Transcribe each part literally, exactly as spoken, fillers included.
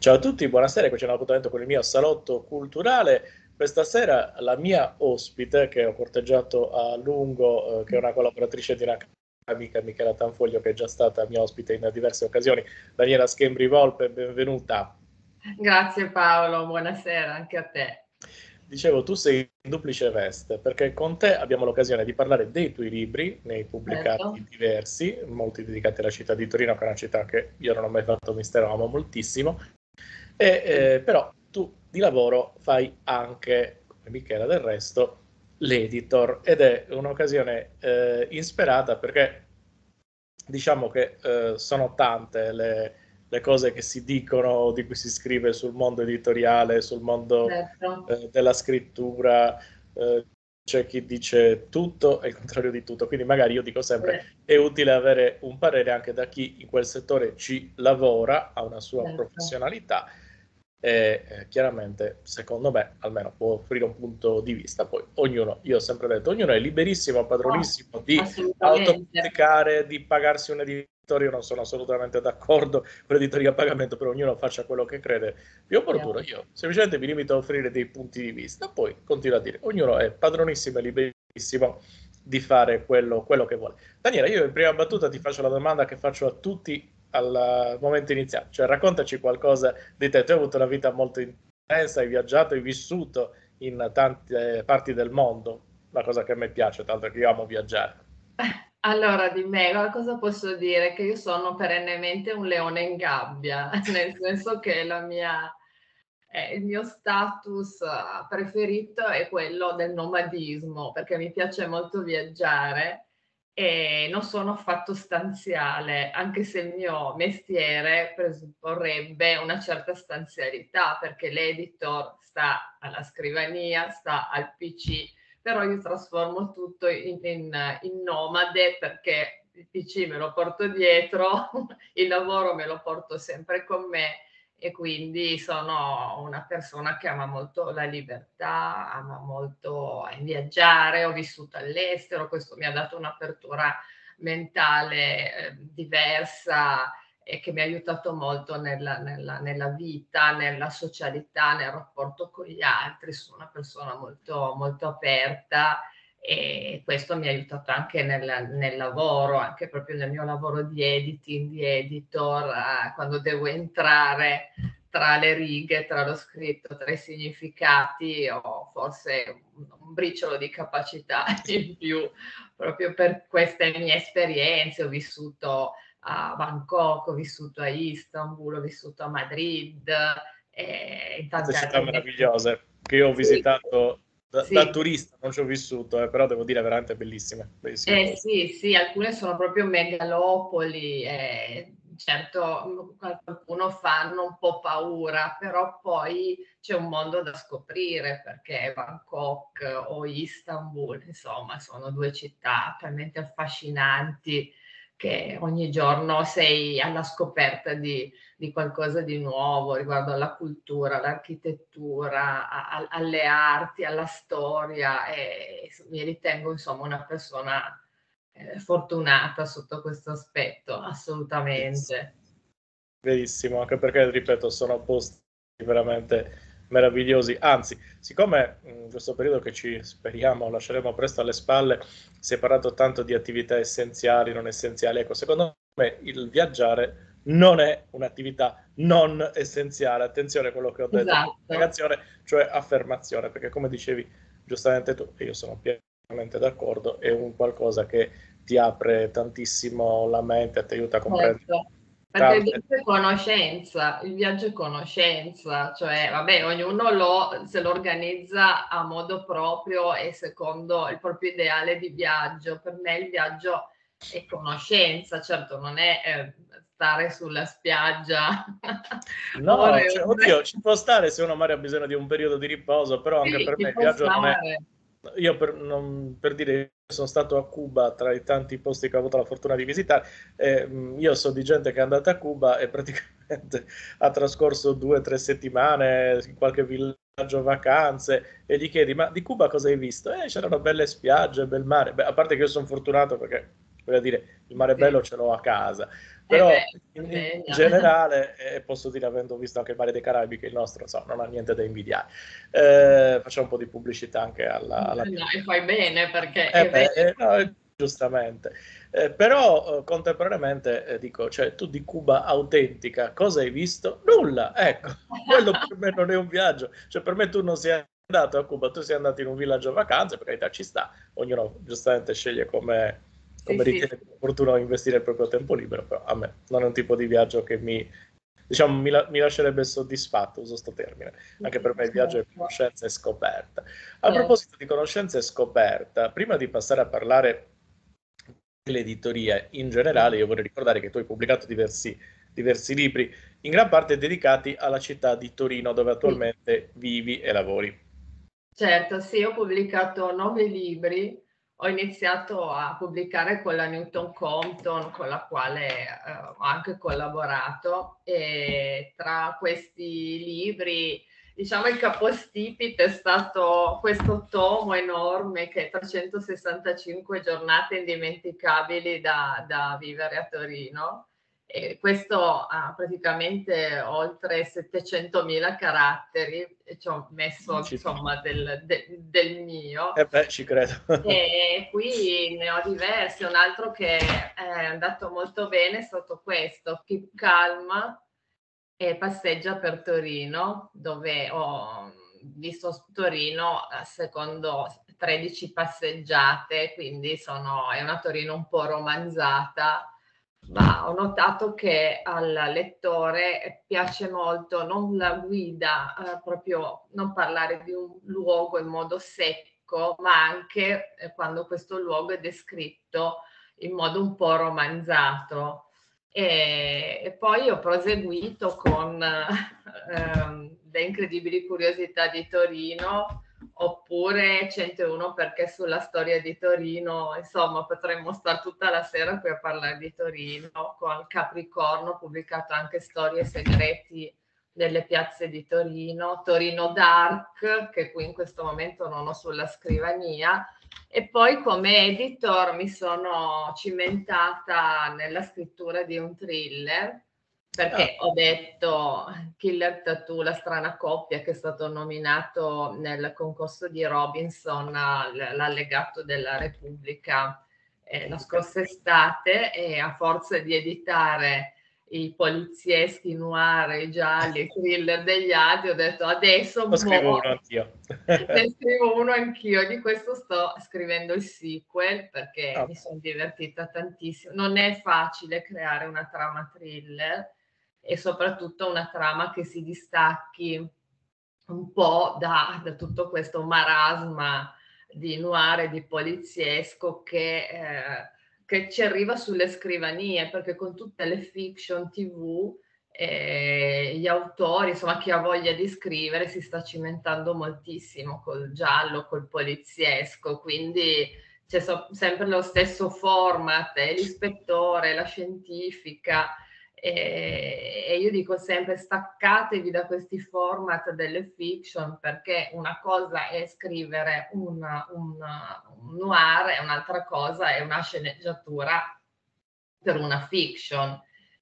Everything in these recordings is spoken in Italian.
Ciao a tutti, buonasera, qui c'è un appuntamento con il mio salotto culturale. Questa sera la mia ospite, che ho corteggiato a lungo, eh, che è una collaboratrice di una amica, Michela Tanfoglio, che è già stata mia ospite in diverse occasioni, Daniela Schembri Volpe, benvenuta. Grazie Paolo, buonasera anche a te. Dicevo, tu sei in duplice veste, perché con te abbiamo l'occasione di parlare dei tuoi libri, ne hai pubblicati Certo. diversi, molti dedicati alla città di Torino, che è una città che io non ho mai fatto mistero, amo moltissimo. E, eh, però tu di lavoro fai anche, come Michela del resto, l'editor, ed è un'occasione eh, insperata perché diciamo che eh, sono tante le, le cose che si dicono, di cui si scrive sul mondo editoriale, sul mondo Certo. eh, della scrittura. eh, C'è chi dice tutto e il contrario di tutto, quindi magari io dico sempre Eh, è utile avere un parere anche da chi in quel settore ci lavora, ha una sua certo. professionalità e eh, chiaramente, secondo me, almeno può offrire un punto di vista. Poi ognuno, io ho sempre detto, ognuno è liberissimo, Oh, padronissimo di assolutamente. autopubblicare, di pagarsi un editore. Io non sono assolutamente d'accordo con l'editoria a pagamento, però ognuno faccia quello che crede più opportuno. Chiaro. Io semplicemente mi limito a offrire dei punti di vista, poi continuo a dire, ognuno è padronissimo e liberissimo di fare quello, quello che vuole. Daniela, io in prima battuta ti faccio la domanda che faccio a tutti al momento iniziale, cioè raccontaci qualcosa di te. Tu hai avuto una vita molto intensa, hai viaggiato, hai vissuto in tante parti del mondo, una cosa che a me piace, tanto che io amo viaggiare. Allora, di me, guarda, cosa posso dire? Che io sono perennemente un leone in gabbia, nel senso che la mia, eh, il mio status eh, preferito è quello del nomadismo, perché mi piace molto viaggiare e non sono affatto stanziale, anche se il mio mestiere presupporrebbe una certa stanzialità, perché l'editor sta alla scrivania, sta al P C, però io trasformo tutto in, in, in nomade, perché il P C me lo porto dietro, il lavoro me lo porto sempre con me e quindi sono una persona che ama molto la libertà, ama molto viaggiare, ho vissuto all'estero, questo mi ha dato un'apertura mentale eh, diversa e che mi ha aiutato molto nella, nella, nella vita, nella socialità, nel rapporto con gli altri. Sono una persona molto, molto aperta e questo mi ha aiutato anche nel, nel lavoro, anche proprio nel mio lavoro di editing, di editor, eh, quando devo entrare tra le righe, tra lo scritto, tra i significati, ho forse un, un briciolo di capacità in più, proprio per queste mie esperienze. Ho vissuto a Bangkok, ho vissuto a Istanbul, ho vissuto a Madrid e in Queste tante città altre mete. meravigliose che io ho Sì, visitato da, da sì. turista, non ci ho vissuto, eh, però devo dire veramente bellissime, bellissimi Eh posti. sì, sì, alcune sono proprio megalopoli, eh, certo qualcuno fanno un po' paura, però poi c'è un mondo da scoprire, perché Bangkok o Istanbul, insomma, sono due città talmente affascinanti che ogni giorno sei alla scoperta di, di qualcosa di nuovo riguardo alla cultura, all'architettura, a, a, alle arti, alla storia, e mi ritengo insomma una persona eh, fortunata sotto questo aspetto, Verissimo, assolutamente. verissimo, anche perché, ripeto, sono posti veramente meravigliosi. Anzi, siccome in questo periodo che ci speriamo lasceremo presto alle spalle, si è parlato tanto di attività essenziali, non essenziali, ecco, secondo me il viaggiare non è un'attività non essenziale. Attenzione a quello che ho detto, Esatto. negazione, cioè affermazione, perché come dicevi giustamente tu, e io sono pienamente d'accordo, è un qualcosa che ti apre tantissimo la mente, ti aiuta a comprendere Certo, perché il tante. viaggio è conoscenza, il viaggio è conoscenza, cioè vabbè, ognuno lo, se lo organizza a modo proprio e secondo il proprio ideale di viaggio. Per me il viaggio è conoscenza, certo non è eh, stare sulla spiaggia ore No, e cioè, ore. oddio, ci può stare se uno magari ha bisogno di un periodo di riposo, però anche Sì, per me ci il può viaggio non è. stare. Io per, non- per dire, io sono stato a Cuba tra i tanti posti che ho avuto la fortuna di visitare. E, mh, io so di gente che è andata a Cuba e praticamente ha trascorso due o tre settimane in qualche villaggio vacanze e gli chiedi, ma di Cuba cosa hai visto? Eh, c'erano belle spiagge, bel mare. Beh, a parte che io sono fortunato perché voglio dire, il mare Sì. bello ce l'ho a casa, Eh però beh, in, in Sardegna. generale, e posso dire avendo visto anche il mare dei Caraibi che il nostro so, non ha niente da invidiare. Eh, facciamo un po' di pubblicità anche alla, alla mia. No, e fai bene perché Eh è beh, vero. eh, no, eh, giustamente. Eh, però eh, contemporaneamente eh, dico, cioè tu di Cuba autentica cosa hai visto? Nulla, ecco, quello per me non è un viaggio, cioè per me tu non sei andato a Cuba, tu sei andato in un villaggio vacanze, per carità ci sta, ognuno giustamente sceglie come, Sì, come sì, ritiene più opportuno investire il proprio tempo libero, però a me non è un tipo di viaggio che mi, diciamo, mi, la- mi lascerebbe soddisfatto, uso sto termine, anche per me il viaggio è certo, conoscenza e scoperta. A certo. proposito di conoscenza e scoperta, prima di passare a parlare dell'editoria in generale, io vorrei ricordare che tu hai pubblicato diversi, diversi libri, in gran parte dedicati alla città di Torino, dove Sì. attualmente vivi e lavori. Certo, sì, ho pubblicato nove libri, ho iniziato a pubblicare con la Newton Compton, con la quale eh, ho anche collaborato, e tra questi libri, diciamo, il capostipite è stato questo tomo enorme che è trecentosessantacinque giornate indimenticabili da, da vivere a Torino. E questo ha praticamente oltre settecentomila caratteri e ci ho messo Ci... insomma del, de, del mio. Eh beh, ci credo. E qui ne ho diversi. Un altro che è andato molto bene è stato questo, Keep Calm e Passeggia per Torino, dove ho visto Torino secondo tredici passeggiate, quindi sono, è una Torino un po' romanzata, ma ho notato che al lettore piace molto non la guida, eh, proprio non parlare di un luogo in modo secco, ma anche eh, quando questo luogo è descritto in modo un po' romanzato. E, e poi ho proseguito con ehm, Le incredibili curiosità di Torino, oppure centouno perché sulla storia di Torino, insomma, potremmo stare tutta la sera qui a parlare di Torino. Con Capricorno ho pubblicato anche Storie segreti delle piazze di Torino, Torino Dark, che qui in questo momento non ho sulla scrivania, e poi come editor mi sono cimentata nella scrittura di un thriller, Ah, perché ho detto Killer Tattoo, la strana coppia, che è stato nominato nel concorso di Robinson all'allegato della Repubblica eh, la scorsa estate, e a forza di editare i polizieschi noir, i gialli, i thriller degli altri, ho detto adesso lo boh, scrivo uno anch'io. ne scrivo uno anch'io. Di questo sto scrivendo il sequel perché Ah, mi sono divertita tantissimo. Non è facile creare una trama thriller e soprattutto una trama che si distacchi un po' da, da tutto questo marasma di noir e di poliziesco che, eh, che ci arriva sulle scrivanie, perché con tutte le fiction tivù eh, gli autori, insomma chi ha voglia di scrivere si sta cimentando moltissimo col giallo, col poliziesco, quindi c'è so- sempre lo stesso format, è l'ispettore, la scientifica, e, e io dico sempre staccatevi da questi format delle fiction, perché una cosa è scrivere un, un, un noir e un'altra cosa è una sceneggiatura per una fiction.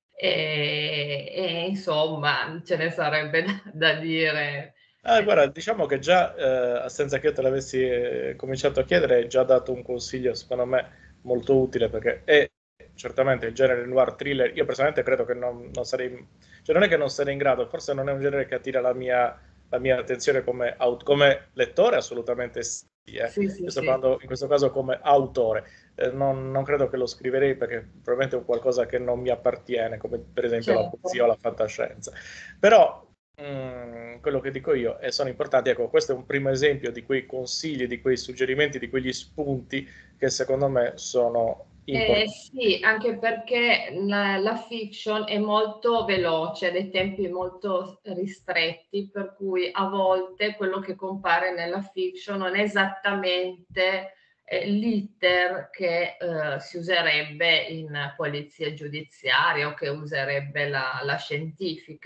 E, e insomma ce ne sarebbe da, da dire. ah, guarda, diciamo che già, eh, senza che io te l'avessi eh, cominciato a chiedere, hai già dato un consiglio, secondo me, molto utile, perché è certamente il genere noir thriller. Io personalmente credo che non, non sarei, cioè non è che non sarei in grado, forse non è un genere che attira la mia, la mia attenzione come, aut- come lettore, assolutamente sì. eh. Sì, sì, Io sto sì. parlando in questo caso come autore. Eh, non, non credo che lo scriverei perché probabilmente è un qualcosa che non mi appartiene, come per esempio la Certo. poesia o la fantascienza. Però Mm, quello che dico io e sono importanti. Ecco, questo è un primo esempio di quei consigli, di quei suggerimenti, di quegli spunti che secondo me sono Eh, importanti. sì, anche perché la, la fiction è molto veloce, ha dei tempi molto ristretti, per cui a volte quello che compare nella fiction non è esattamente eh, l'iter che eh, si userebbe in polizia giudiziaria o che userebbe la, la scientifica.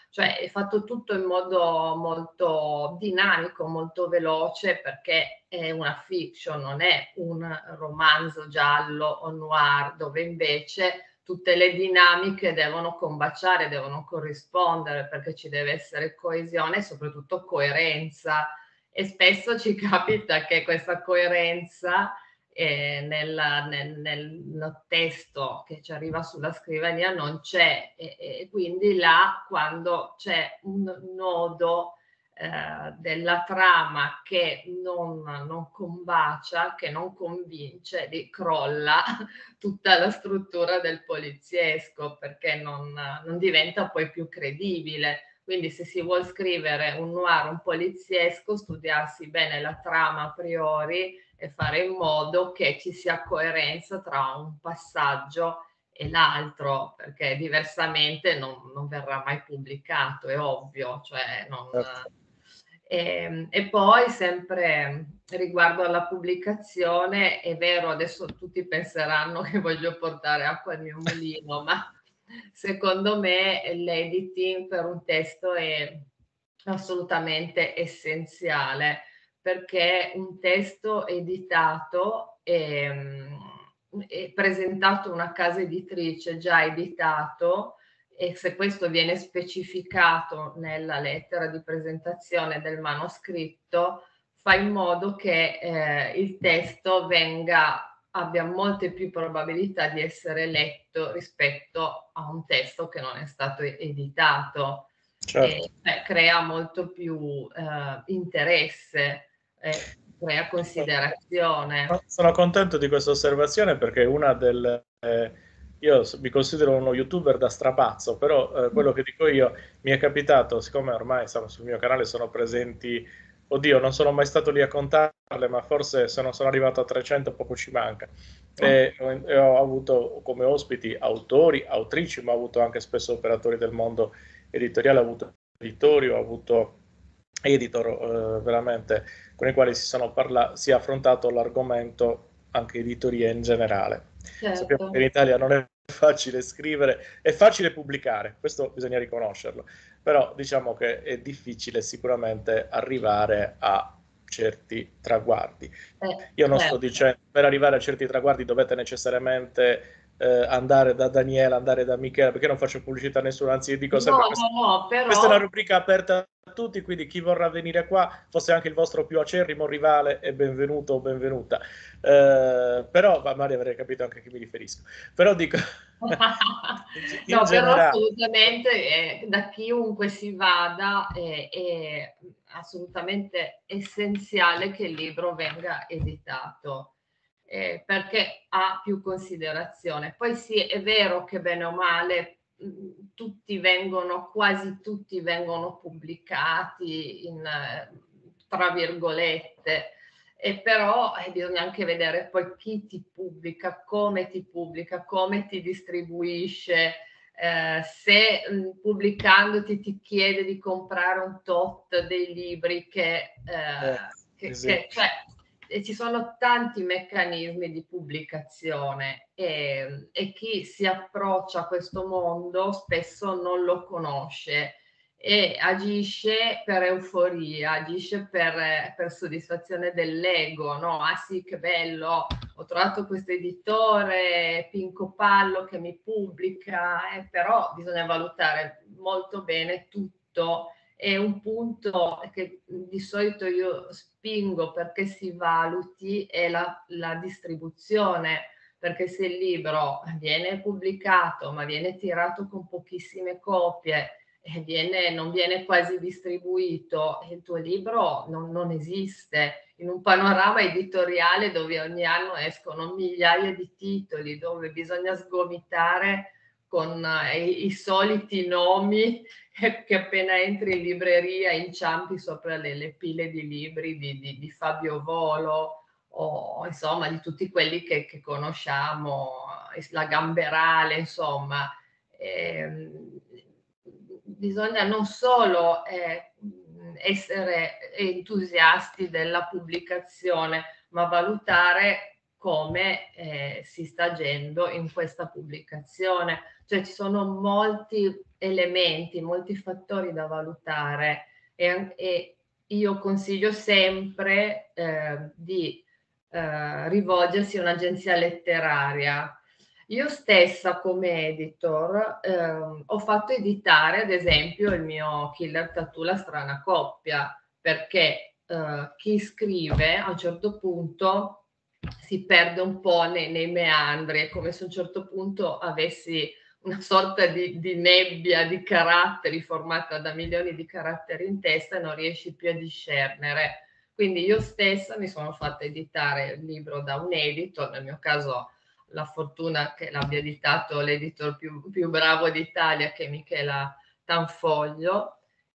cioè è fatto tutto in modo molto dinamico, molto veloce, perché è una fiction, non è un romanzo giallo o noir, dove invece tutte le dinamiche devono combaciare, devono corrispondere, perché ci deve essere coesione e soprattutto coerenza. E spesso ci capita che questa coerenza eh, nel, nel, nel testo che ci arriva sulla scrivania non c'è, e, e quindi là, quando c'è un nodo eh, della trama che non, non combacia, che non convince, di crolla tutta la struttura del poliziesco, perché non, non diventa poi più credibile. Quindi se si vuol scrivere un noir, un poliziesco, studiarsi bene la trama a priori e fare in modo che ci sia coerenza tra un passaggio e l'altro, perché diversamente non, non verrà mai pubblicato, è ovvio. Cioè non, Certo. e, e poi sempre riguardo alla pubblicazione, è vero, adesso tutti penseranno che voglio portare acqua al mio mulino, ma secondo me l'editing per un testo è assolutamente essenziale, perché un testo editato è, è presentato a una casa editrice già editato, e se questo viene specificato nella lettera di presentazione del manoscritto, fa in modo che eh, il testo venga abbia molte più probabilità di essere letto rispetto a un testo che non è stato editato. Certo. E beh, crea molto più eh, interesse, eh, crea considerazione. Sono contento di questa osservazione perché una del... eh, io mi considero uno youtuber da strapazzo, però eh, quello che dico io mi è capitato, siccome ormai insomma, sul mio canale sono presenti, oddio, non sono mai stato lì a contarle, ma forse se non sono arrivato a trecento poco ci manca. E, e ho avuto come ospiti autori, autrici, ma ho avuto anche spesso operatori del mondo editoriale, ho avuto editori, ho avuto editor eh, veramente con i quali si, sono parla- si è affrontato l'argomento anche editoria in generale. Sappiamo che in Certo. Italia non è facile scrivere, è facile pubblicare, questo bisogna riconoscerlo, però diciamo che è difficile sicuramente arrivare a certi traguardi. Eh, Io non sto certo. dicendo per arrivare a certi traguardi dovete necessariamente eh, andare da Daniela, andare da Michela, perché non faccio pubblicità a nessuno, anzi dico No, sempre questa, no, no, questa è una però rubrica aperta a tutti, quindi chi vorrà venire qua, fosse anche il vostro più acerrimo rivale, è benvenuto o benvenuta. Eh, però, magari avrei capito anche a chi mi riferisco. Però dico, in, in no, però generale, assolutamente eh, da chiunque si vada è, è assolutamente essenziale che il libro venga editato, eh, perché ha più considerazione. Poi sì, è vero che bene o male mh, tutti vengono, quasi tutti vengono pubblicati in, eh, tra virgolette, e però eh, bisogna anche vedere poi chi ti pubblica, come ti pubblica, come ti distribuisce, eh, se mh, pubblicandoti ti chiede di comprare un tot dei libri che, eh, eh, sì, che, sì. che cioè, e ci sono tanti meccanismi di pubblicazione, e, e chi si approccia a questo mondo spesso non lo conosce e agisce per euforia, agisce per, per soddisfazione dell'ego, no? Ah sì, che bello, ho trovato questo editore Pinco Pallo che mi pubblica, eh, però bisogna valutare molto bene tutto. E un punto che di solito io spingo perché si valuti è la, la distribuzione, perché se il libro viene pubblicato ma viene tirato con pochissime copie, Viene, non viene quasi distribuito, il tuo libro non, non esiste in un panorama editoriale dove ogni anno escono migliaia di titoli, dove bisogna sgomitare con eh, i, i soliti nomi che appena entri in libreria inciampi sopra le, le pile di libri di, di, di Fabio Volo o insomma di tutti quelli che, che conosciamo, la Gamberale, insomma. Ehm, bisogna non solo eh, essere entusiasti della pubblicazione, ma valutare come eh, si sta agendo in questa pubblicazione. Cioè ci sono molti elementi, molti fattori da valutare e, e io consiglio sempre eh, di eh, rivolgersi a un'agenzia letteraria. Io stessa come editor ehm, ho fatto editare ad esempio il mio Killer Tattoo La strana coppia, perché eh, chi scrive a un certo punto si perde un po' nei, nei meandri, è come se a un certo punto avessi una sorta di, di nebbia di caratteri formata da milioni di caratteri in testa e non riesci più a discernere. Quindi io stessa mi sono fatta editare il libro da un editor, nel mio caso la fortuna che l'abbia editato l'editor più, più bravo d'Italia, che è Michela Tanfoglio,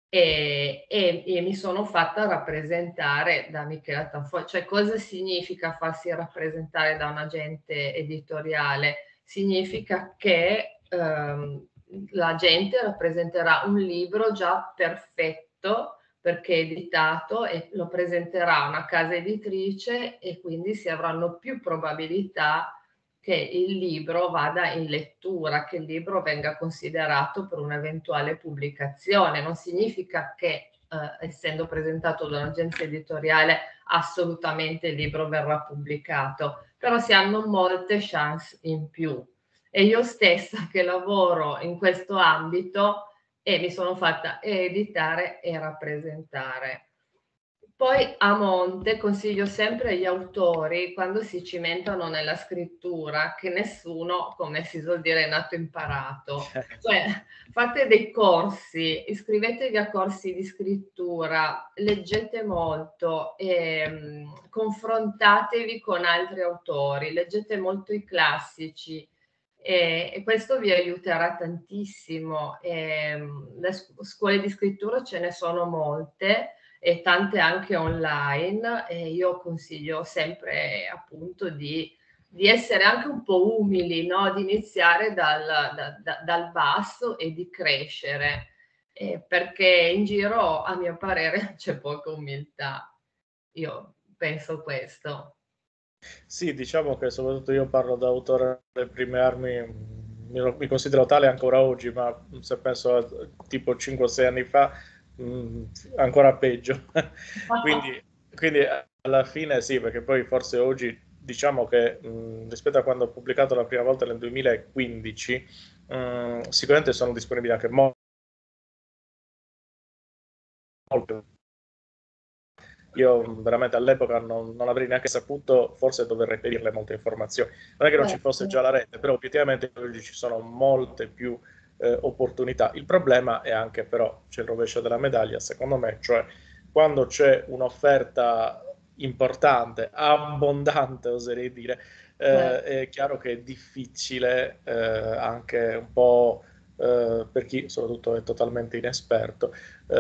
e, e, e mi sono fatta rappresentare da Michela Tanfoglio. Cioè, cosa significa farsi rappresentare da un agente editoriale? Significa che ehm, la gente rappresenterà un libro già perfetto perché è editato e lo presenterà una casa editrice e quindi si avranno più probabilità che il libro vada in lettura, che il libro venga considerato per un'eventuale pubblicazione. Non significa che, eh, essendo presentato da un'agenzia editoriale, assolutamente il libro verrà pubblicato, però si hanno molte chance in più. E io stessa che lavoro in questo ambito e mi sono fatta editare e rappresentare. Poi a monte consiglio sempre agli autori, quando si cimentano nella scrittura, che nessuno, come si suol dire, è nato imparato. Cioè, fate dei corsi, iscrivetevi a corsi di scrittura, leggete molto, e, confrontatevi con altri autori, leggete molto i classici. E, e questo vi aiuterà tantissimo. E, le scuole di scrittura ce ne sono molte e tante anche online, e io consiglio sempre appunto di, di essere anche un po' umili, no? Di iniziare dal, da, da, dal basso e di crescere, eh, perché in giro a mio parere c'è poca umiltà. Io penso questo. Sì, diciamo che soprattutto io parlo da autore delle prime armi, mi, mi considero tale ancora oggi, ma se penso a tipo cinque sei anni fa, mh, ancora peggio. quindi, quindi alla fine sì, perché poi forse oggi diciamo che mh, rispetto a quando ho pubblicato la prima volta nel duemilaquindici, mh, sicuramente sono disponibili anche mo- molte. Io veramente all'epoca non, non avrei neanche saputo forse dove reperire molte informazioni. Non è che non ci fosse già la rete, però obiettivamente oggi ci sono molte più eh, opportunità. Il problema è anche però, c'è il rovescio della medaglia, secondo me, cioè quando c'è un'offerta importante, abbondante, oserei dire, eh, è chiaro che è difficile eh, anche un po' eh, per chi soprattutto è totalmente inesperto,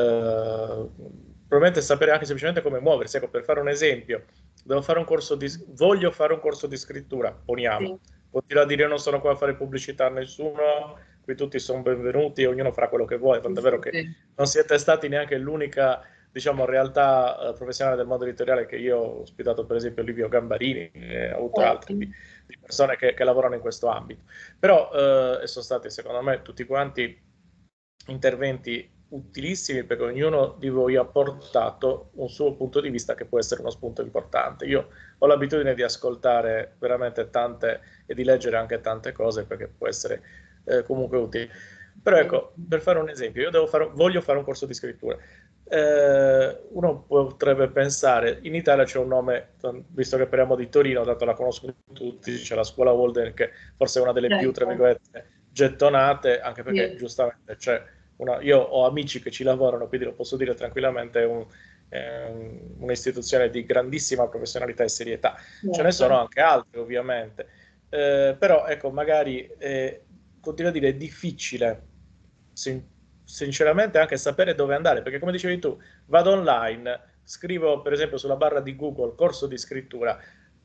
eh, probabilmente sapere anche semplicemente come muoversi. Ecco, per fare un esempio, devo fare un corso di, voglio fare un corso di scrittura, poniamo. Sì. Continua a dire io non sono qua a fare pubblicità a nessuno, qui tutti sono benvenuti e ognuno farà quello che vuole, tant'è vero che Sì. non siete stati neanche l'unica, diciamo, realtà uh, professionale del mondo editoriale che io ho ospitato, per esempio Livio Gambarini, e ho avuto altri di, di persone che, che lavorano in questo ambito. Però uh, sono stati, secondo me, tutti quanti interventi utilissimi, perché ognuno di voi ha portato un suo punto di vista che può essere uno spunto importante. Io ho l'abitudine di ascoltare veramente tante e di leggere anche tante cose perché può essere eh, comunque utile. Però ecco, per fare un esempio, io devo fare, voglio fare un corso di scrittura. Eh, uno potrebbe pensare, in Italia c'è un nome, visto che parliamo di Torino, dato la conoscono tutti, c'è la scuola Walden che forse è una delle più, tra virgolette, gettonate, anche perché Sì. giustamente c'è una, io ho amici che ci lavorano, quindi lo posso dire tranquillamente, è un, eh, un'istituzione di grandissima professionalità e serietà. Certo. Ce ne sono anche altre, ovviamente, eh, però ecco, magari eh, continuo a dire, è difficile, sin- sinceramente, anche sapere dove andare, perché come dicevi tu, vado online, scrivo per esempio sulla barra di Google corso di scrittura,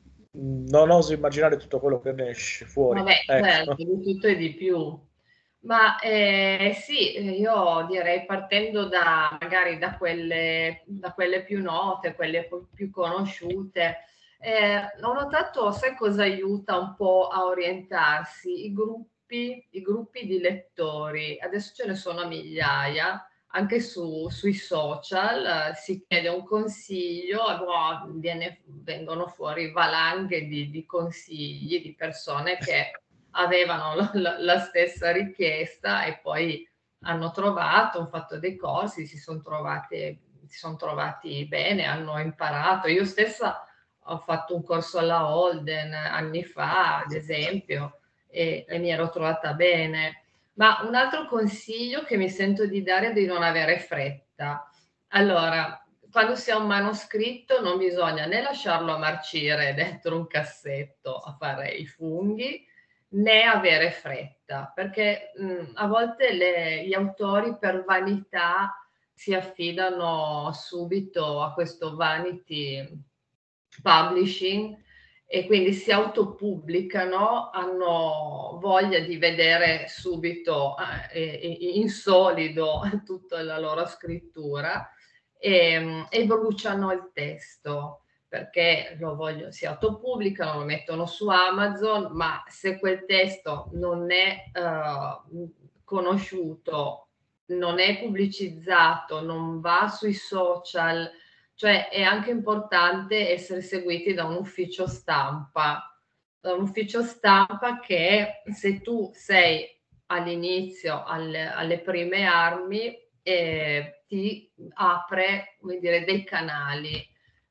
non oso immaginare tutto quello che ne esce fuori. Vabbè, certo, Ecco. di tutto e di più. Ma eh, sì, io direi partendo da magari da quelle, da quelle più note, quelle più conosciute, Eh, ho notato, sai cosa aiuta un po' a orientarsi? I gruppi, i gruppi di lettori. Adesso ce ne sono migliaia, anche su, sui social, eh, si chiede un consiglio e boh, viene- vengono fuori valanghe di, di consigli di persone che avevano la, la- la stessa richiesta e poi hanno trovato, hanno fatto dei corsi, si sono trovate, si sono trovati bene, hanno imparato. Io stessa ho fatto un corso alla Holden anni fa, ad esempio, e, e mi ero trovata bene. Ma un altro consiglio che mi sento di dare è di non avere fretta. Allora, quando si ha un manoscritto non bisogna né lasciarlo marcire dentro un cassetto a fare i funghi, né avere fretta, perché mh, a volte le, gli autori per vanità si affidano subito a questo vanity publishing e quindi si autopubblicano, hanno voglia di vedere subito eh, in solido tutta la loro scrittura e, e bruciano il testo perché lo voglio, si autopubblicano, lo mettono su Amazon, ma se quel testo non è uh, conosciuto, non è pubblicizzato, non va sui social, cioè è anche importante essere seguiti da un ufficio stampa, da un ufficio stampa che se tu sei all'inizio, alle, alle prime armi, eh, ti apre, come dire, dei canali.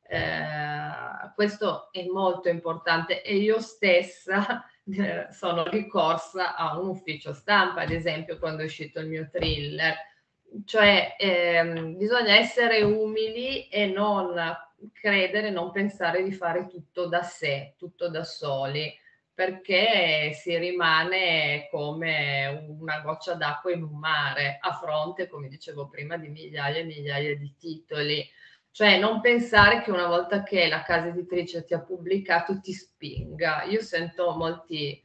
Eh, questo è molto importante e io stessa eh, sono ricorsa a un ufficio stampa, ad esempio quando è uscito il mio thriller. Cioè ehm, bisogna essere umili e non credere, non pensare di fare tutto da sé, tutto da soli, perché si rimane come una goccia d'acqua in un mare, a fronte, come dicevo prima, di migliaia e migliaia di titoli. Cioè non pensare che una volta che la casa editrice ti ha pubblicato ti spinga. Io sento molti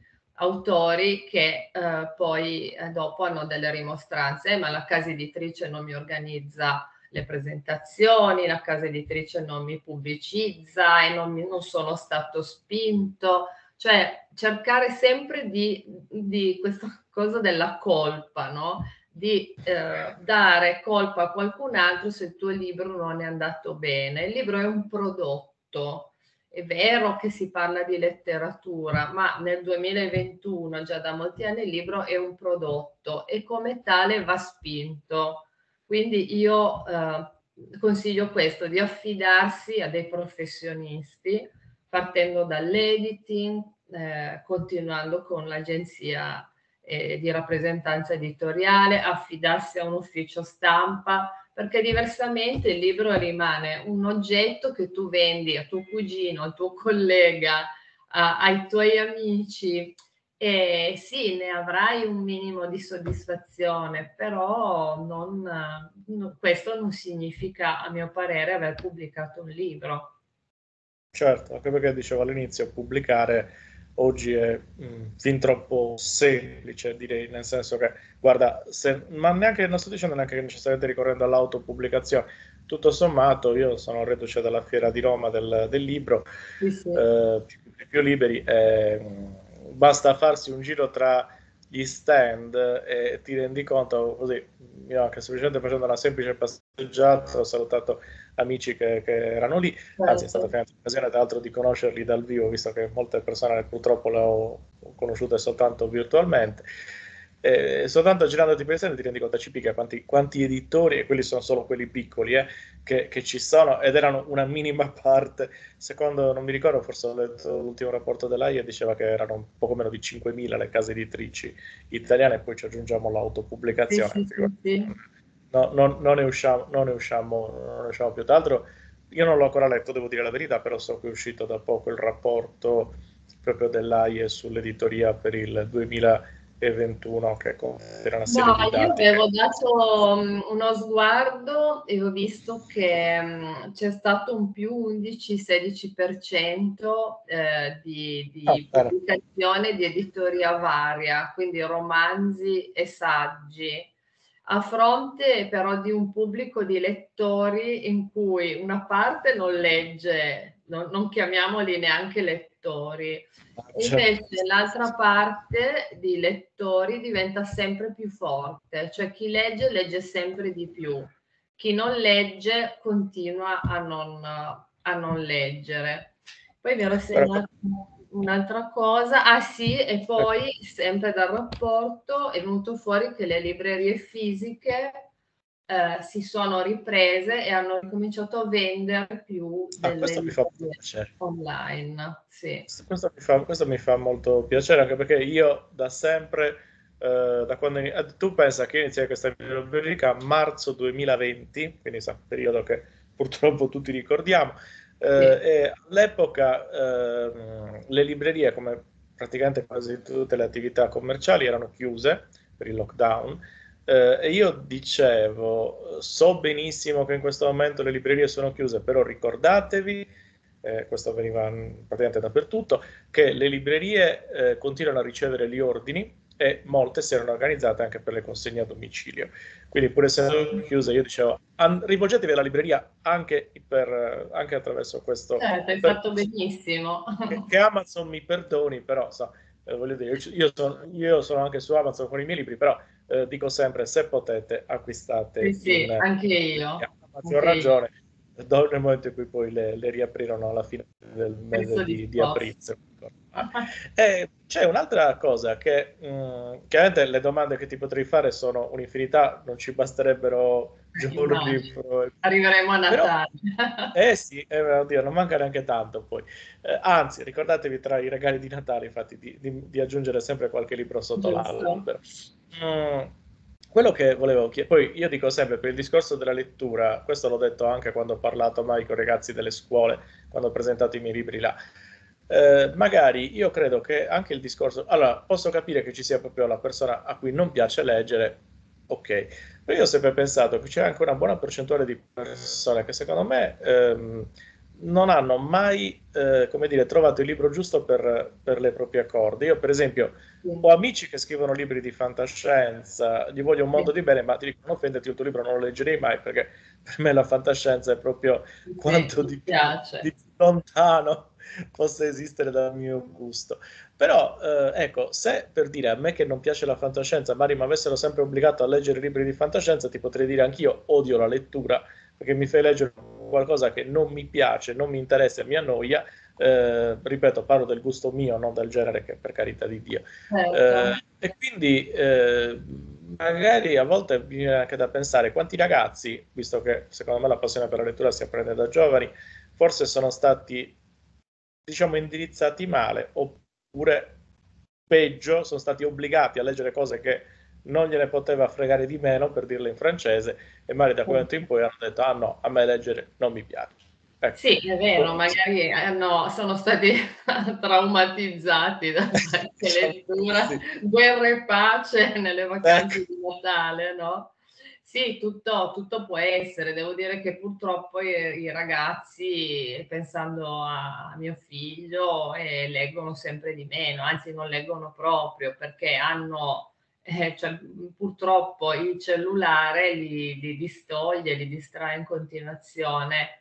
autori che eh, poi eh, dopo hanno delle rimostranze, eh, ma la casa editrice non mi organizza le presentazioni, la casa editrice non mi pubblicizza e non, mi, non sono stato spinto. Cioè cercare sempre di, di questa cosa della colpa, no? Di eh, dare colpa a qualcun altro se il tuo libro non è andato bene. Il libro è un prodotto. È vero che si parla di letteratura, ma nel duemilaventuno, già da molti anni, il libro è un prodotto e come tale va spinto. Quindi io eh, consiglio questo, di affidarsi a dei professionisti, partendo dall'editing, eh, continuando con l'agenzia eh, di rappresentanza editoriale, affidarsi a un ufficio stampa, perché diversamente il libro rimane un oggetto che tu vendi a tuo cugino, al tuo collega, a, ai tuoi amici. E sì, ne avrai un minimo di soddisfazione, però non, no, questo non significa, a mio parere, aver pubblicato un libro. Certo, anche perché dicevo all'inizio, pubblicare oggi è mh, fin troppo semplice, direi, nel senso che, guarda, se, ma neanche, non sto dicendo neanche che necessariamente ricorrendo all'autopubblicazione, tutto sommato io sono reduce dalla Fiera di Roma del, del libro, Sì, sì. eh, più, più liberi, eh, basta farsi un giro tra gli stand e ti rendi conto, così, io anche semplicemente facendo una semplice passeggiata ho salutato amici che, che erano lì, anzi è stata Certo. finalmente l'occasione tra l'altro di conoscerli dal vivo, visto che molte persone purtroppo le ho conosciute soltanto virtualmente. E soltanto girandoti per i stand ti rendi conto, ci picchia quanti, quanti editori, e quelli sono solo quelli piccoli, eh, che, che ci sono, ed erano una minima parte. Secondo, non mi ricordo, forse ho letto l'ultimo rapporto dell'A I E, diceva che erano poco meno di cinquemila le case editrici italiane, e poi ci aggiungiamo Sì, l'autopubblicazione. sì, sì, sì. No, non, non ne usciamo, non ne usciamo, non ne usciamo più. Tra l'altro, io non l'ho ancora letto, devo dire la verità, però so che è uscito da poco il rapporto proprio dell'A I E sull'editoria per il duemilaventuno, che considera una No, serie di io dati che... avevo dato um, uno sguardo e ho visto che um, c'è stato un più undici sedici per cento eh, di, Ah, di bene. pubblicazione di editoria varia, quindi romanzi e saggi, a fronte però di un pubblico di lettori in cui una parte non legge non, non chiamiamoli neanche lettori. Cioè, Invece l'altra parte di lettori diventa sempre più forte, cioè chi legge legge sempre di più, chi non legge continua a non, a non leggere. Poi mi ero segnata un'altra cosa, ah sì, e poi sempre dal rapporto è venuto fuori che le librerie fisiche eh, si sono riprese e hanno cominciato a vendere più ah, delle questo mi fa molto librerie piacere. online. Sì. Questo mi fa, questo mi fa molto piacere, anche perché io da sempre, eh, da quando ini- eh, tu pensa che iniziai questa rubrica a marzo duemilaventi, quindi sa, periodo che purtroppo tutti ricordiamo, eh, Sì. e all'epoca ehm, le librerie, come praticamente quasi tutte le attività commerciali, erano chiuse per il lockdown. Eh, e io dicevo, so benissimo che in questo momento le librerie sono chiuse, però ricordatevi, eh, questo avveniva praticamente dappertutto, che le librerie eh, continuano a ricevere gli ordini e molte si erano organizzate anche per le consegne a domicilio. Quindi pur essendo chiuse, io dicevo, an- rivolgetevi alla libreria anche, per, anche attraverso questo. Certo, hai Per, fatto benissimo. che, che Amazon mi perdoni, però so, eh, voglio dire, io sono, io sono anche su Amazon con i miei libri, però eh, dico sempre, se potete, acquistate Sì, in sì, anche io. Amazon Anche io. ragione, do- nel momento in cui poi le, le riaprirono alla fine del mese Penso di, di disposto. aprile. se non ricordo male. E c'è un'altra cosa che, mh, chiaramente le domande che ti potrei fare sono un'infinità, non ci basterebbero giorni, Immagino. pro- Arriveremo a però, Natale. eh sì, eh, oddio, non manca neanche tanto poi. Eh, anzi, ricordatevi tra i regali di Natale, infatti, di, di- di aggiungere sempre qualche libro sotto Giusto. l'albero. Mm, quello che volevo chiedere, poi io dico sempre per il discorso della lettura, questo l'ho detto anche quando ho parlato mai con i ragazzi delle scuole, quando ho presentato i miei libri là. Eh, magari io credo che anche il discorso, allora posso capire che ci sia proprio la persona a cui non piace leggere, ok, però io ho sempre pensato che c'è anche una buona percentuale di persone che secondo me ehm, non hanno mai, eh, come dire, trovato il libro giusto per, per le proprie corde. Io, per esempio, Sì, ho amici che scrivono libri di fantascienza, gli voglio un sì, mondo di bene, ma ti dico, non offenderti, il tuo libro non lo leggerei mai perché per me la fantascienza è proprio sì, quanto mi di più, di piace. più lontano possa esistere dal mio gusto. Però, eh, ecco, se per dire a me che non piace la fantascienza, magari mi avessero sempre obbligato a leggere libri di fantascienza, ti potrei dire anch'io odio la lettura perché mi fai leggere qualcosa che non mi piace, non mi interessa e mi annoia. Eh, ripeto, parlo del gusto mio, non del genere, che per carità di Dio. Eh, Certo. e quindi eh, magari a volte viene anche da pensare quanti ragazzi, visto che secondo me la passione per la lettura si apprende da giovani, forse sono stati, diciamo, indirizzati male, oppure peggio, sono stati obbligati a leggere cose che non gliene poteva fregare di meno, per dirle in francese, e magari da quel momento in poi hanno detto, ah no, a me leggere non mi piace. Ecco. Sì, è vero, magari hanno sono stati traumatizzati da qualche lettura, Sì. Guerra e pace nelle Ecco. vacanze di Natale, no? Sì, tutto, tutto può essere. Devo dire che purtroppo i, i ragazzi, pensando a mio figlio, eh, leggono sempre di meno, anzi non leggono proprio perché hanno, eh, cioè, purtroppo il cellulare li, li distoglie, li distrae in continuazione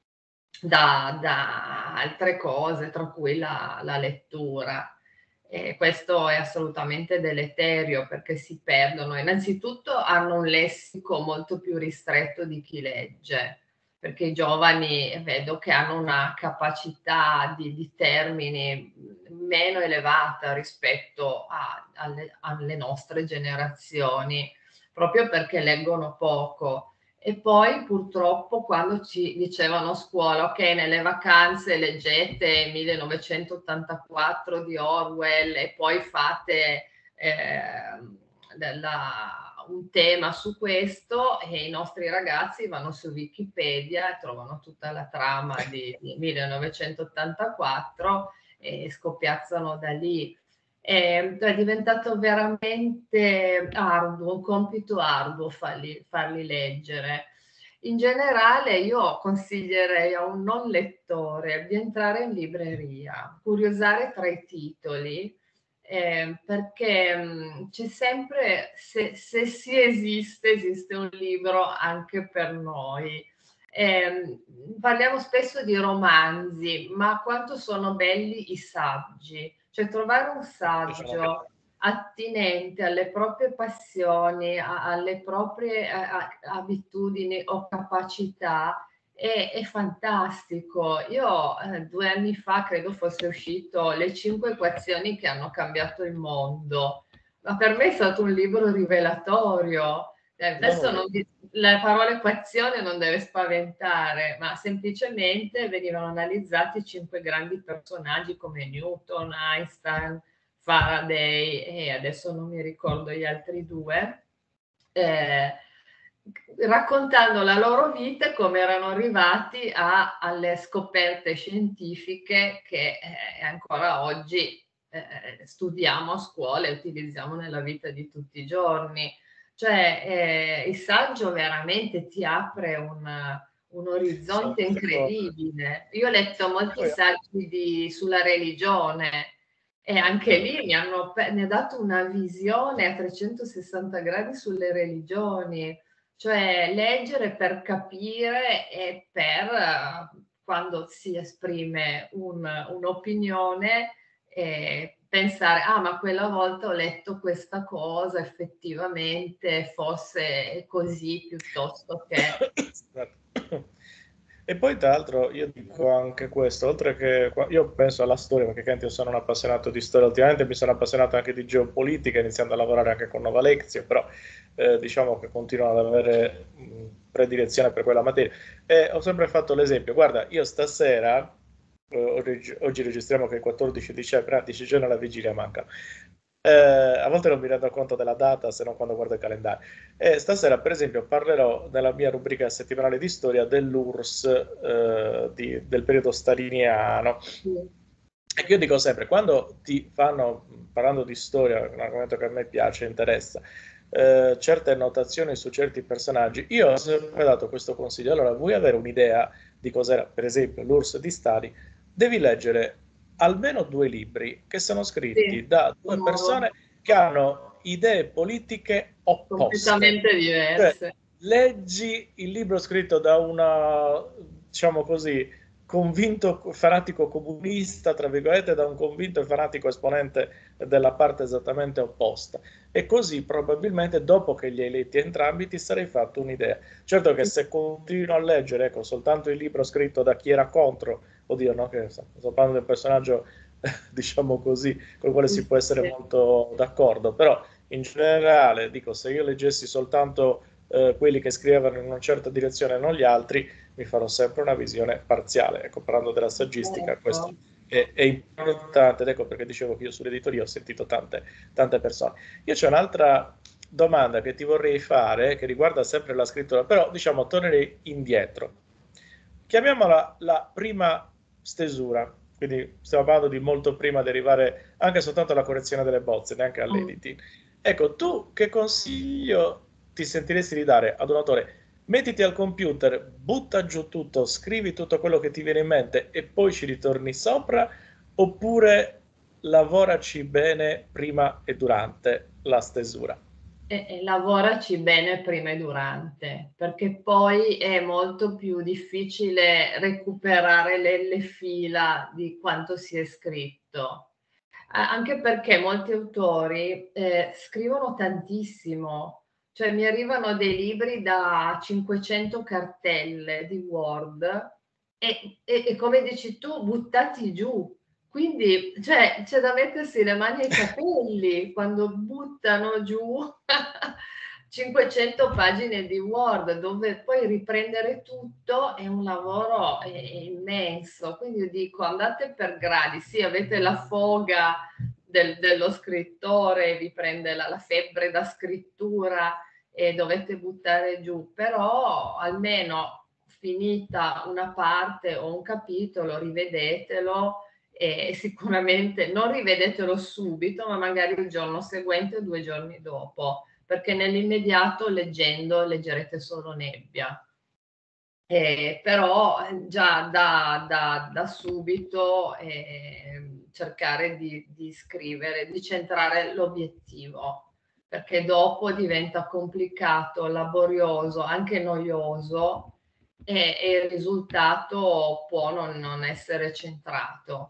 da, da altre cose, tra cui la, la lettura. E questo è assolutamente deleterio perché si perdono. Innanzitutto hanno un lessico molto più ristretto di chi legge, perché i giovani vedo che hanno una capacità di, di termini meno elevata rispetto a, alle, alle nostre generazioni, proprio perché leggono poco. E poi purtroppo quando ci dicevano a scuola, ok, nelle vacanze leggete millenovecentottantaquattro di Orwell e poi fate eh, della, un tema su questo, e i nostri ragazzi vanno su Wikipedia e trovano tutta la trama di, di millenovecentottantaquattro e scoppiazzano da lì. È, è diventato veramente arduo, un compito arduo farli, farli leggere. In generale io consiglierei a un non lettore di entrare in libreria, curiosare tra i titoli, eh, perché mh, c'è sempre, se, se si esiste, esiste un libro anche per noi. Eh, parliamo spesso di romanzi, ma quanto sono belli i saggi. Cioè trovare un saggio attinente alle proprie passioni, a, alle proprie a, a, abitudini o capacità è, è fantastico. Io eh, due anni fa credo fosse uscito Le cinque equazioni che hanno cambiato il mondo, ma per me è stato un libro rivelatorio. Eh, adesso non vi, la parola equazione non deve spaventare, ma semplicemente venivano analizzati cinque grandi personaggi come Newton, Einstein, Faraday e adesso non mi ricordo gli altri due, eh, raccontando la loro vita e come erano arrivati a, alle scoperte scientifiche che eh, ancora oggi eh, studiamo a scuola e utilizziamo nella vita di tutti i giorni. Cioè eh, il saggio veramente ti apre un, un orizzonte incredibile. Io ho letto molti saggi di, sulla religione e anche lì mi hanno mi ha dato una visione a trecentosessanta gradi sulle religioni, cioè leggere per capire e per quando si esprime un, un'opinione eh, pensare, ah ma quella volta ho letto questa cosa, effettivamente fosse così piuttosto che... E poi tra l'altro io dico anche questo, oltre che io penso alla storia, perché io sono un appassionato di storia, ultimamente mi sono appassionato anche di geopolitica, iniziando a lavorare anche con Nova Lexio, però eh, diciamo che continuo ad avere mh, predilezione per quella materia. E ho sempre fatto l'esempio, guarda, io stasera, eh, oggi registriamo che è il quattordici dicembre, dieci giorni alla vigilia mancano. Eh, a volte non mi rendo conto della data, se non quando guardo il calendario. E stasera, per esempio, parlerò nella mia rubrica settimanale di storia dell'U R S S eh, di, del periodo staliniano. E io dico sempre, quando ti fanno, parlando di storia, un argomento che a me piace e interessa, eh, certe notazioni su certi personaggi, io ho sempre dato questo consiglio. Allora, vuoi avere un'idea di cos'era, per esempio, l'U R S S di Stalin? Devi leggere almeno due libri che sono scritti sì, da due persone che hanno idee politiche opposte. Completamente diverse. Cioè, leggi il libro scritto da una, diciamo così, convinto fanatico comunista, tra virgolette, da un convinto e fanatico esponente della parte esattamente opposta. E così probabilmente dopo che li hai letti entrambi ti sarei fatto un'idea. Certo che se continuo a leggere, ecco, soltanto il libro scritto da chi era contro, oddio, no, che sto parlando di un personaggio, diciamo così, con il quale si può essere molto d'accordo, però in generale, dico, se io leggessi soltanto eh, quelli che scrivevano in una certa direzione e non gli altri, mi farò sempre una visione parziale. Ecco, parlando della saggistica, ecco, questo è, è importante, ed ecco perché dicevo che io sull'editoria ho sentito tante, tante persone. Io c'è un'altra domanda che ti vorrei fare, che riguarda sempre la scrittura, però diciamo tornerei indietro. Chiamiamola la prima stesura, quindi stiamo parlando di molto prima di arrivare anche soltanto alla correzione delle bozze, neanche all'editing. Ecco, tu che consiglio ti sentiresti di dare ad un autore? Mettiti al computer, butta giù tutto, scrivi tutto quello che ti viene in mente e poi ci ritorni sopra, oppure lavoraci bene prima e durante la stesura? E, e lavoraci bene prima e durante, perché poi è molto più difficile recuperare le, le fila di quanto si è scritto. Anche perché molti autori eh, scrivono tantissimo, cioè mi arrivano dei libri da cinquecento cartelle di Word e, e, e come dici tu, buttati giù. Quindi cioè, c'è da mettersi le mani ai capelli quando buttano giù cinquecento pagine di Word, dove poi riprendere tutto è un lavoro è, è immenso. Quindi io dico, andate per gradi, sì, avete la foga del, dello scrittore, vi prende la, la febbre da scrittura e dovete buttare giù, però almeno finita una parte o un capitolo, rivedetelo e sicuramente non rivedetelo subito, ma magari il giorno seguente o due giorni dopo, perché nell'immediato leggendo leggerete solo nebbia. Eh, però già da, da, da subito eh, cercare di, di scrivere, di centrare l'obiettivo, perché dopo diventa complicato, laborioso, anche noioso e, e il risultato può non, non essere centrato.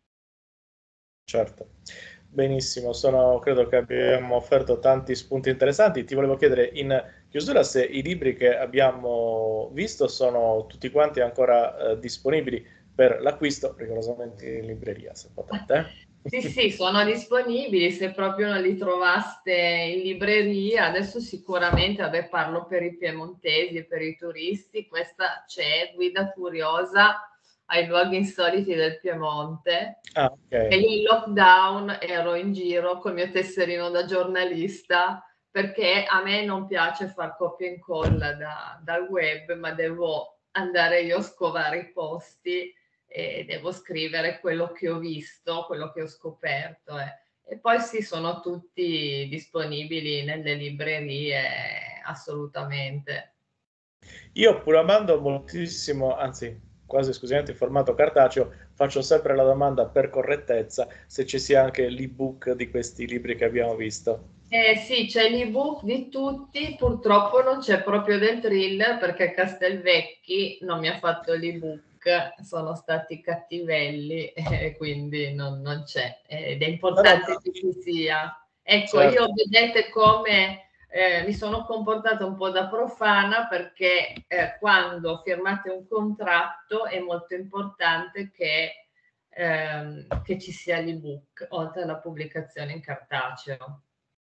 Certo, benissimo, sono, credo che abbiamo offerto tanti spunti interessanti. Ti volevo chiedere in chiusura se i libri che abbiamo visto sono tutti quanti ancora eh, disponibili per l'acquisto, rigorosamente in libreria, se potete. Sì, sì, sono disponibili, se proprio non li trovaste in libreria, adesso sicuramente, vabbè, parlo per i piemontesi e per i turisti, questa c'è, Guida Curiosa ai luoghi insoliti del Piemonte. Ah, ok. E io in lockdown ero in giro col mio tesserino da giornalista, perché a me non piace far copia e incolla da, dal web, ma devo andare io a scovare i posti e devo scrivere quello che ho visto, quello che ho scoperto. Eh. E poi sì, sono tutti disponibili nelle librerie, assolutamente. Io pur amando moltissimo, anzi quasi esclusivamente in formato cartaceo, faccio sempre la domanda per correttezza se ci sia anche l'ebook di questi libri che abbiamo visto. Eh sì, c'è l'ebook di tutti, purtroppo non c'è proprio del thriller perché Castelvecchi non mi ha fatto l'ebook, sono stati cattivelli e quindi non, non c'è, ed è No, no, importante no. che ci sia. Ecco, Certo. io vedete come eh, mi sono comportata un po' da profana perché eh, quando firmate un contratto è molto importante che, ehm, che ci sia l'ebook oltre alla pubblicazione in cartaceo.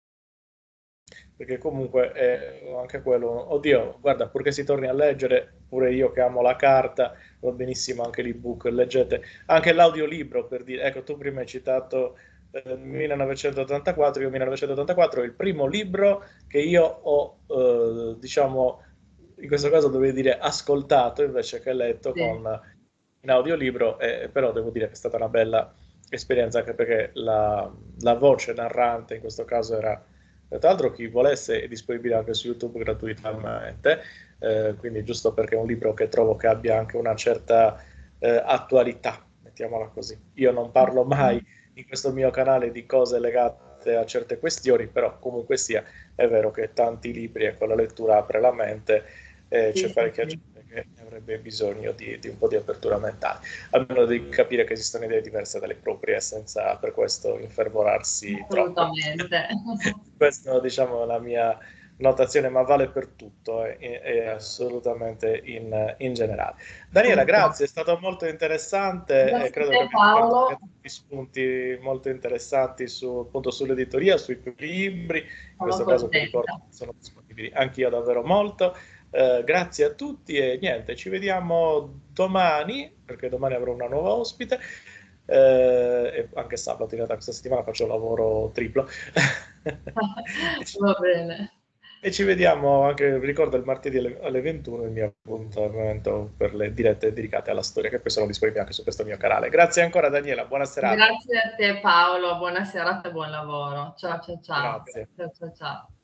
Perché comunque è anche quello, oddio, guarda, purché si torni a leggere, pure io che amo la carta, va benissimo anche l'ebook, leggete anche l'audiolibro, per dire, ecco, tu prima hai citato eh, millenovecentottantaquattro, io millenovecentottantaquattro è il primo libro che io ho, eh, diciamo, in questo caso dovevo dire ascoltato invece che letto Sì. con, in audiolibro, eh, però devo dire che è stata una bella esperienza anche perché la, la voce narrante in questo caso era tra l'altro chi volesse è disponibile anche su YouTube gratuitamente, eh, quindi giusto perché è un libro che trovo che abbia anche una certa eh, attualità, mettiamola così. Io non parlo mai in questo mio canale di cose legate a certe questioni, però comunque sia, è vero che tanti libri e con la lettura apre la mente, eh, Sì, c'è sì, parecchia sì. gente che avrebbe bisogno di, di un po' di apertura mentale, almeno di capire che esistono idee diverse dalle proprie senza per questo infervorarsi troppo. Assolutamente. Questa diciamo è la mia notazione, ma vale per tutto e, e assolutamente in, in generale. Daniela, grazie, è stato molto interessante e Grazie a credo che te abbiamo offerto Paolo, anche tanti spunti molto interessanti su, appunto, sull'editoria, sui tuoi libri, in sono questo caso ti ricordo contenta. che sono disponibili anch'io davvero molto. Eh, grazie a tutti e niente, ci vediamo domani, perché domani avrò una nuova ospite, eh, e anche sabato in realtà questa settimana faccio un lavoro triplo. e, ci, Va bene. e ci vediamo anche, ricordo il martedì alle, alle ventuno il mio appuntamento per le dirette dedicate alla storia, che poi sono disponibili anche su questo mio canale. Grazie ancora Daniela, buona serata. Grazie a te Paolo, buona serata e buon lavoro. Ciao ciao ciao. Grazie. Ciao ciao ciao.